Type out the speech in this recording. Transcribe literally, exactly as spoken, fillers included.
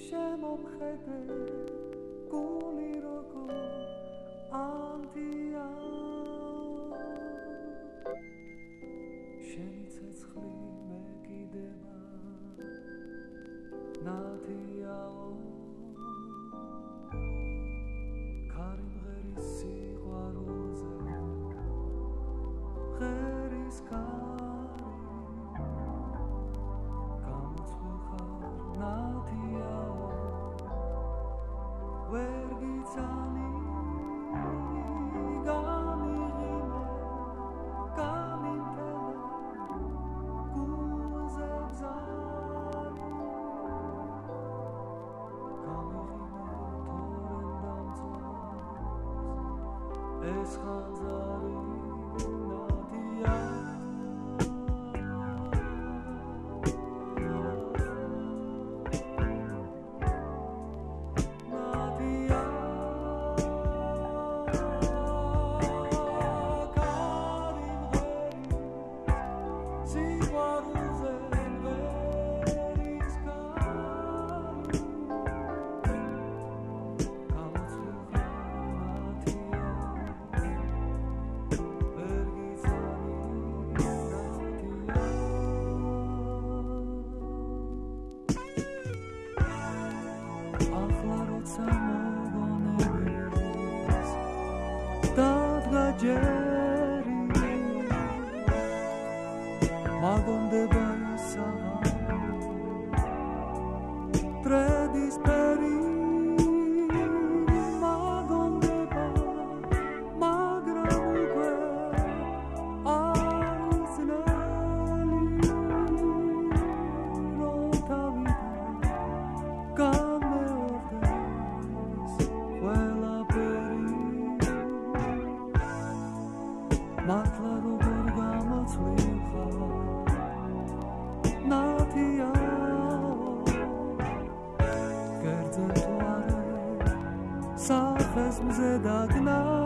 შემომხედე გული როგორ ამდია შენი ცეცხლი მეკიდება ნათიაო ქარი მღერის სიყვარულზე ღერის ქარი გამოცვლ ხარ ნათიაო ვერ გიცანი გამიღიმე გამიმტელე გულზე ბზარი გამიღიმე თორემ დამწვანს ეს ხანძარი ჯერი მაგონდება ისაა დრედის პერი მაგონდება მაგრამ უკვე არის ნელი რომ თავიდან გამეორდეს ყველაფერი მართლა როგორ გამოცვლილ ხარ ნათიაო კერძე თუ არა სახეს მზე დაგნა